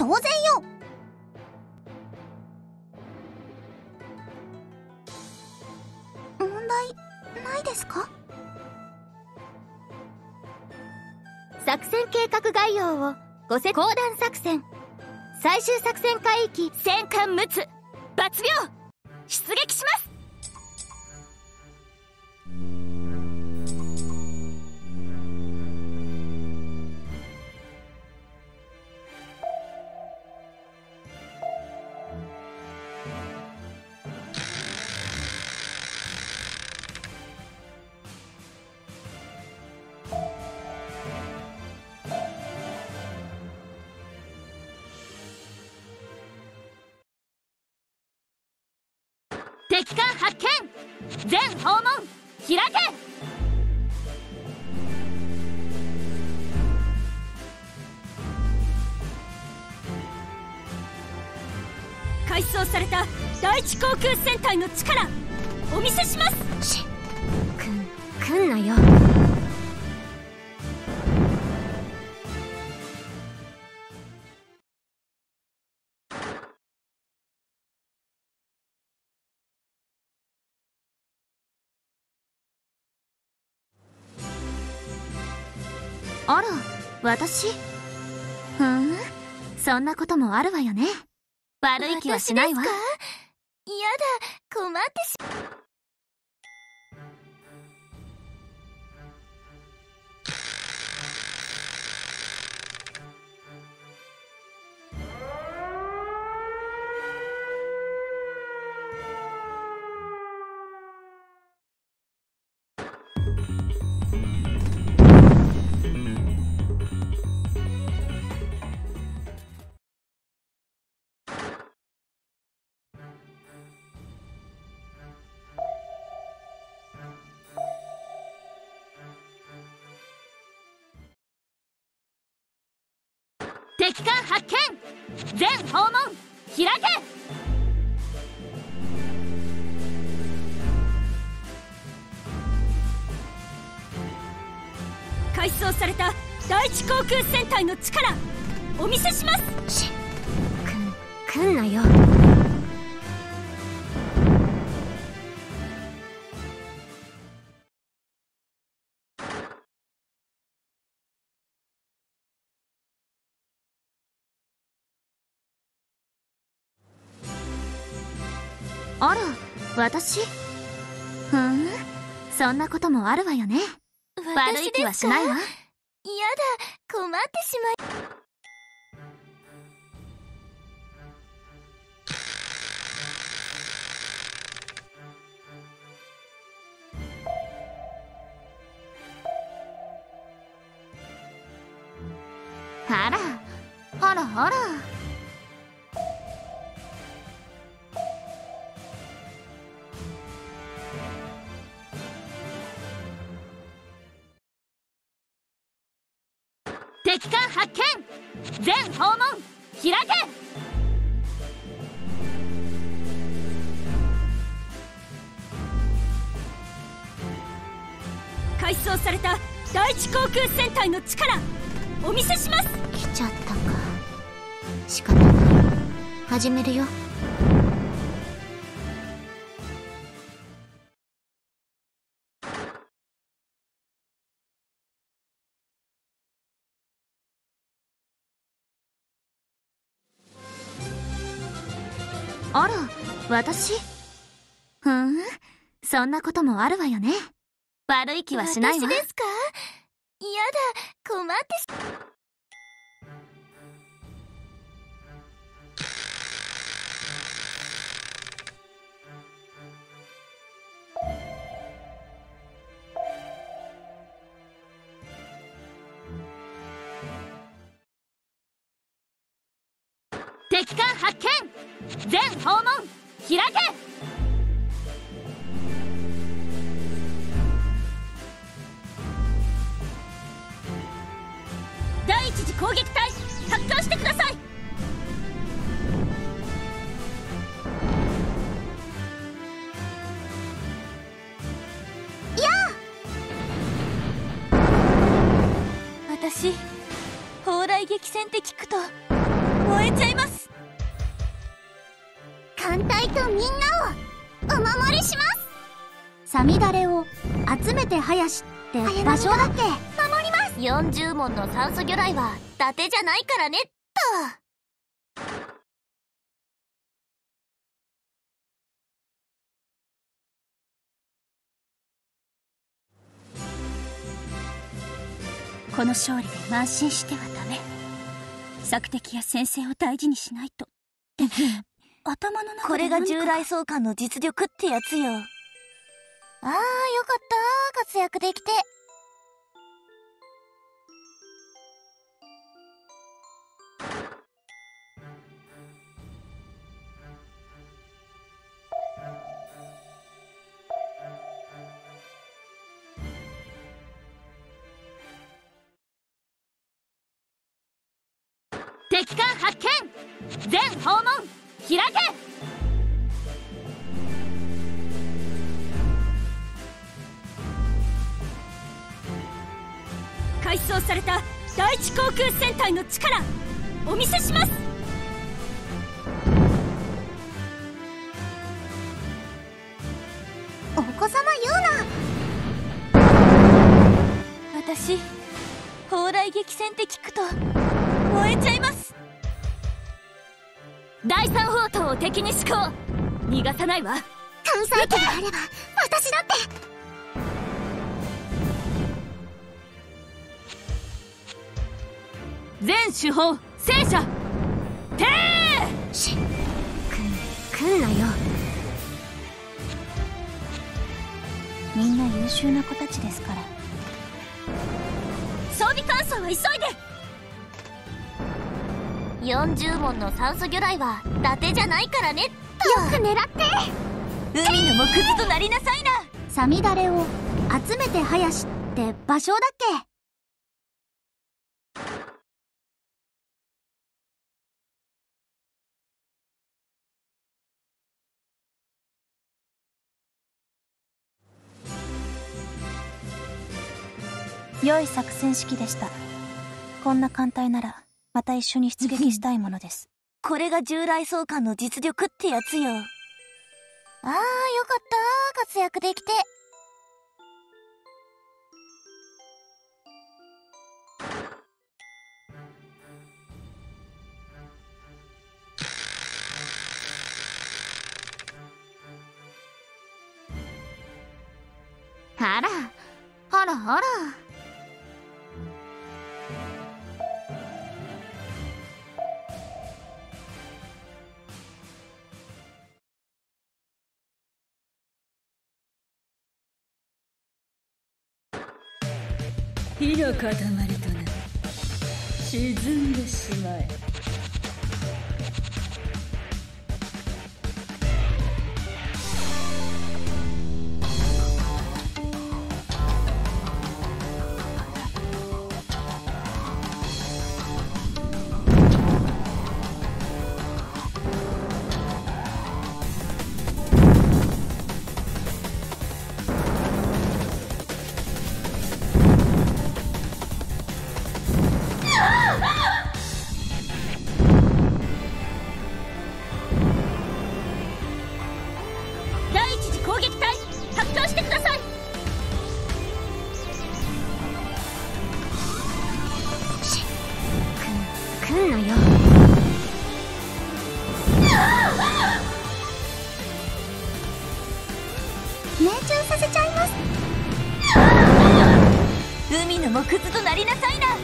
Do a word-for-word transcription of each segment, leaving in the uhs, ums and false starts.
当然よ。問題ないですか？ 作戦計画概要をごせ講談作戦最終作戦海域戦艦陸奥抜病出撃します。敵艦発見。全訪問開け。改装された第一航空戦隊の力お見せします。しくん来んなよ。あら、私？ふーん、そんなこともあるわよね。悪い気はしないわ。やだ、困ってし敵艦発見。全訪問開け。改装された第一航空戦隊の力お見せします。しくん来んなよ。あら、私？ふーん、そんなこともあるわよね。悪い気はしないわ。やだ、困ってしまい。あら、あらあら。敵艦発見。全訪問開け。改装された第一航空戦隊の力お見せします。来ちゃったか。仕方ない。始めるよ。あら、私？ふーん、そんなこともあるわよね。悪い気はしないわ。私ですか？やだ、困ってし。敵艦発見。全訪問開け。第一次攻撃隊発艦してください。やあ、私砲雷撃戦って聞くと燃えちゃいます。 艦隊とみんなをお守りします。 さみだれを集めて林って場所だっけ。 守ります。 よんじゅうもんの酸素魚雷は伊達じゃないからねっと。 この勝利で慢心してはダメ。索敵や先生を大事にしないと。頭の中でこれが従来総監の実力ってやつよ。ああ、よかった活躍できて。敵艦発見。全訪問開け。 改装された第一航空戦隊の力お見せします。 お子様ような。 私砲雷撃戦って聞くと燃えちゃいます。第三砲塔を敵に施行。逃がさないわ。 艦載機があれば私だって。 全手法戦車てーしくん来んなよ。 みんな優秀な子たちですから。 装備乾燥は急いで。よんじゅうもんの酸素魚雷は伊達じゃないからねっと。 よく狙って。 海の藻くずとなりなさいな。 さみだれを集めて林って場所だっけ。良い作戦指揮でした。こんな艦隊ならまた一緒に出撃したいものです。 これが従来総監の実力ってやつよ。ああ、よかった活躍できて。 あらあらあら。 火の塊とな沈んでしまえ。 来んなよ。命中させちゃいます。 海の藻くずとなりなさいな。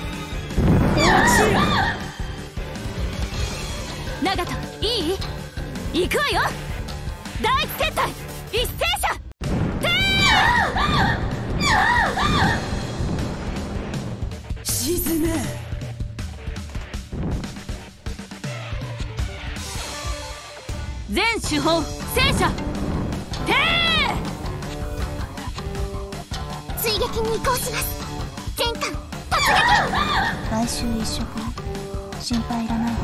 長門いい？行くわよ。第一戦隊一斉射てー沈め。全手法戦車てー追撃に移行します。全艦突撃。 来週一食心配いらないわ。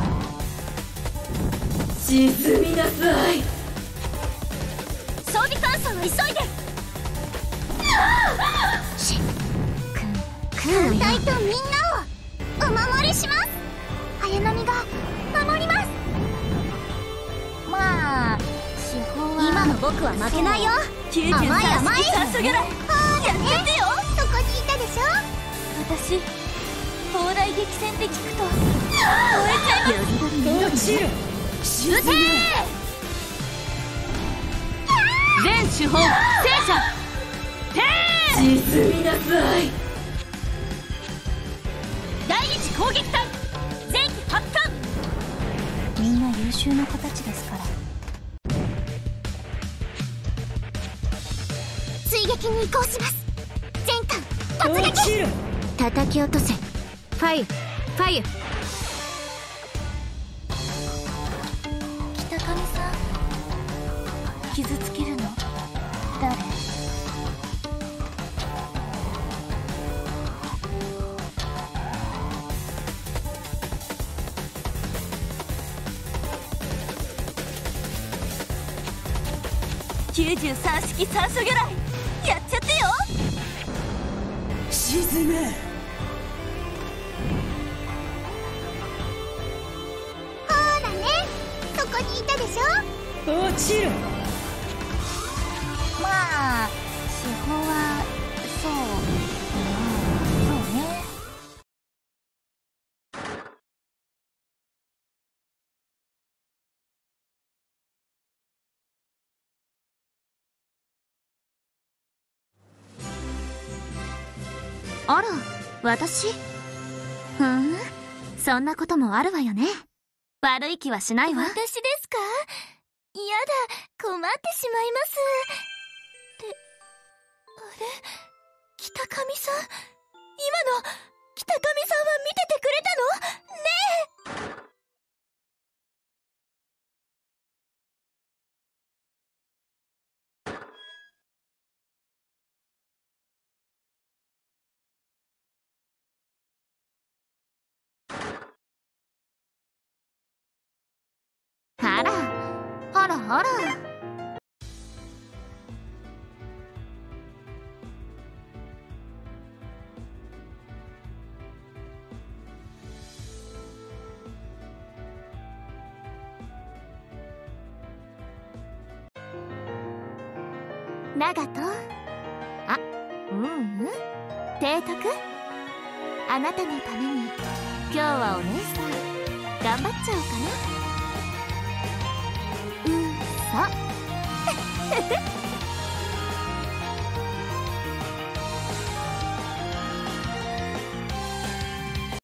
沈みなさい。装備乾燥は急いで。 しくんくん艦隊とみんなをお守りします。 れの実が守ります。 まあ司法は今の僕は負けないよ。 きゅうじゅうさん甘い甘い酸素ぐらいやっててよ。 そこにいたでしょ。 私砲台激戦って聞くと燃えちゃいます。 落ちるうせ全手法聖者沈みなさい。第一攻撃隊全機発艦。みんな優秀な子たちですから。 追撃に移行します。全艦突撃。 叩き落とせ。ファイルファイル。 北上さん傷つけるの誰？きゅうじゅうさん式酸素魚雷やっちゃってよ。沈め。 ほらね、そこにいたでしょ。 落ちる。まあ司法はそう、うん、そうね。 あら私？ふん、そんなこともあるわよね。悪い気はしないわ。 私ですか？やだ、困ってしまいます。ってあれ、北上さん、今の北上さんは見ててくれたの？ねえ。 あらあらあら。 長門。 あ、ううん提督、あなたのために今日はお姉さん頑張っちゃおうかな。うそ